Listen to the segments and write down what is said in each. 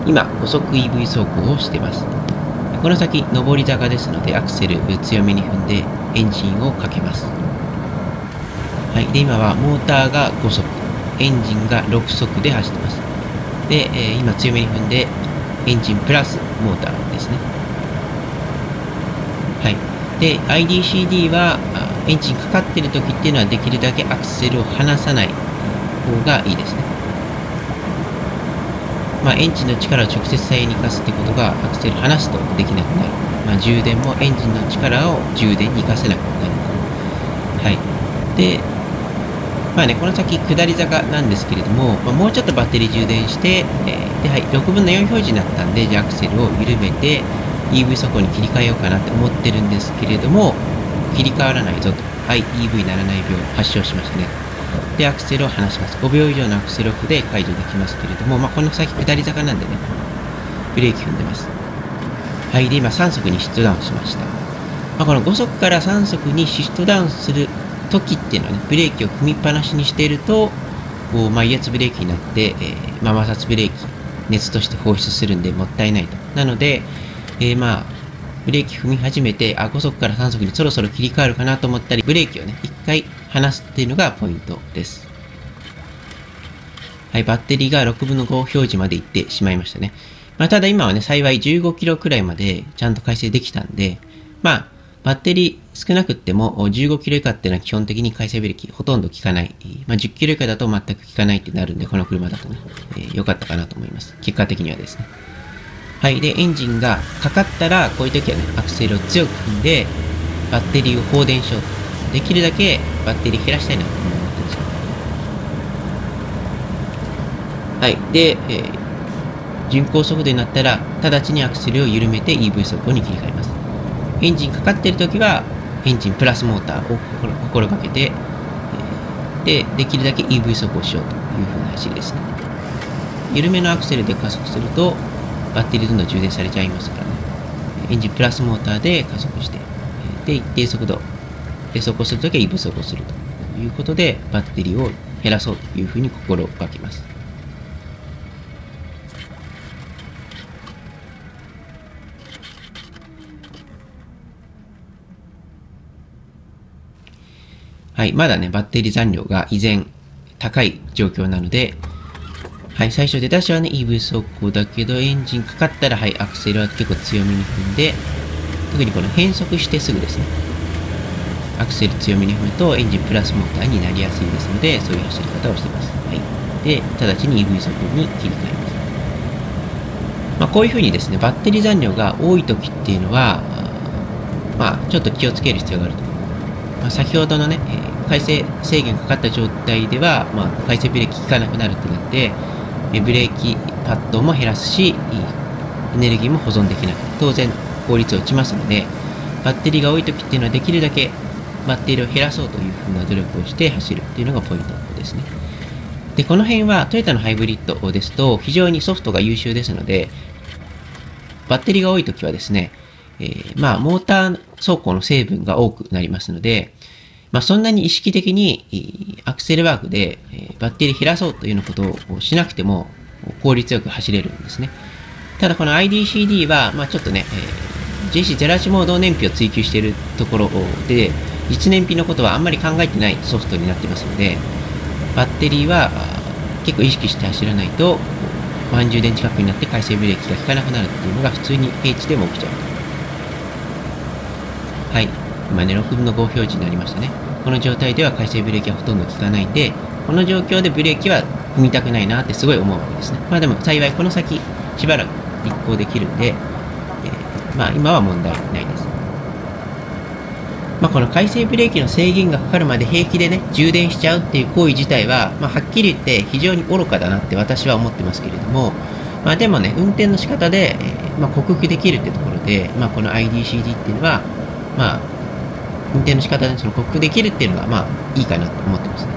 今、補足 EV 走行をしています。この先、上り坂ですので、アクセル強めに踏んで、エンジンをかけます。はい。で、今はモーターが5速、エンジンが6速で走ってます。で、今強めに踏んで、エンジンプラスモーターですね。はい。で、IDCD は、エンジンかかってる時っていうのはできるだけアクセルを離さない方がいいですね。エンジンの力を直接タイヤに生かすってことがアクセル離すとできなくなる。充電もエンジンの力を充電に生かせなくなる。はい。で、この先下り坂なんですけれども、もうちょっとバッテリー充電して、で、はい、6分の4表示になったんで、じゃあアクセルを緩めて EV 走行に切り替えようかなって思ってるんですけれども、切り替わらないぞと。はい、EV ならない秒発症しましたね。で、アクセルを離します。5秒以上のアクセルオフで解除できますけれども、この先下り坂なんでね、ブレーキ踏んでます。はい、で、今3速にシフトダウンしました。この5速から3速にシフトダウンする時っていうのはね、ブレーキを踏みっぱなしにしていると、威圧ブレーキになって、摩擦ブレーキ、熱として放出するんでもったいないと。なので、ブレーキ踏み始めて、5速から3速にそろそろ切り替わるかなと思ったり、ブレーキをね、1回離すっていうのがポイントです。はい、バッテリーが6分の5表示までいってしまいましたね。ただ今はね、幸い15キロくらいまでちゃんと改正できたんで、バッテリー少なくっても15キロ以下っていうのは基本的に回生ブレーキほとんど効かない。10キロ以下だと全く効かないってなるんで、この車だとね、良かったかなと思います。結果的にはですね。はい。で、エンジンがかかったら、こういう時はね、アクセルを強く踏んで、バッテリーを放電しようと。できるだけバッテリー減らしたいなと思ってます。はい。で、巡航速度になったら、直ちにアクセルを緩めて EV 走行に切り替えます。エンジンかかっているときは、エンジンプラスモーターを心がけて、できるだけ EV 走行しようという風な走りですね。緩めのアクセルで加速すると、バッテリーどんどん充電されちゃいますからね。エンジンプラスモーターで加速して、で、一定速度で走行するときは EV 走行するということで、バッテリーを減らそうというふうに心がけます。はい、まだね、バッテリー残量が依然高い状況なので、はい、最初出だしはね、EV 走行だけど、エンジンかかったら、はい、アクセルは結構強めに踏んで、特にこの変速してすぐですね、アクセル強めに踏むと、エンジンプラスモーターになりやすいですので、そういう走り方をしています。はい。で、直ちに EV 走行に切り替えます。こういうふうにですね、バッテリー残量が多い時っていうのは、ちょっと気をつける必要があると。先ほどのね、回生制限かかった状態では、回生ブレーキ効かなくなるってなって、ブレーキパッドも減らすし、エネルギーも保存できなくて、当然効率落ちますので、バッテリーが多い時っていうのはできるだけバッテリーを減らそうというふうな努力をして走るっていうのがポイントですね。で、この辺はトヨタのハイブリッドですと非常にソフトが優秀ですので、バッテリーが多い時はですね、モーター走行の成分が多くなりますので、そんなに意識的にアクセルワークでバッテリー減らそうというようなことをしなくても効率よく走れるんですね。ただこの IDCD は、ちょっとね、JC08 モード燃費を追求しているところで、実燃費のことはあんまり考えてないソフトになってますので、バッテリーは結構意識して走らないと、満充電近くになって回生ブレーキが効かなくなるっていうのが普通に平地でも起きちゃうと。はい。今ね、6分の5表示になりましたね。この状態では回生ブレーキはほとんど効かないんで、この状況でブレーキは踏みたくないなってすごい思うわけですね。でも幸いこの先しばらく実行できるんで、今は問題ないです。この回生ブレーキの制限がかかるまで平気でね、充電しちゃうっていう行為自体は、はっきり言って非常に愚かだなって私は思ってますけれども、でもね、運転の仕方で、克服できるってところで、この IDCD っていうのは、運転の仕方でその克服できるっていうのが、いいかなと思ってますね。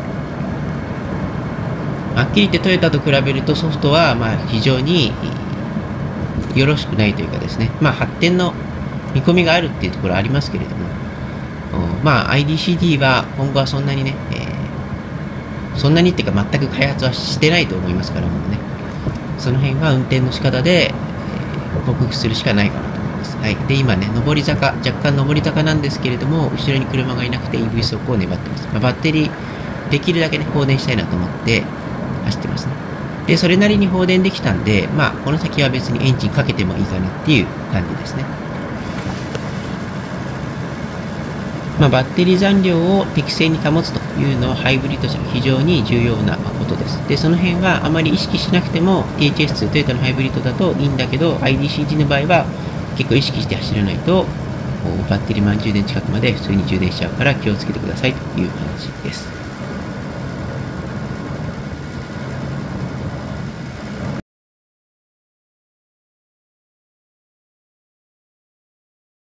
はっきり言ってトヨタと比べるとソフトは、非常によろしくないというかですね、発展の見込みがあるっていうところはありますけれども、IDCD は今後はそんなにね、そんなにっていうか全く開発はしてないと思いますからもうね。 その辺は運転の仕方で、克服するしかないかなと思います。はい。で、今ね、上り坂、若干上り坂なんですけれども、後ろに車がいなくて EV 走行を粘ってます。バッテリー、できるだけね、放電したいなと思って走ってますね。で、それなりに放電できたんで、この先は別にエンジンかけてもいいかなっていう感じですね。バッテリー残量を適正に保つというのはハイブリッド車非常に重要なことです。で、その辺はあまり意識しなくても THS2 トヨタのハイブリッドだといいんだけど、IDCG の場合は結構意識して走らないとバッテリー満充電近くまで普通に充電しちゃうから気をつけてくださいという話です。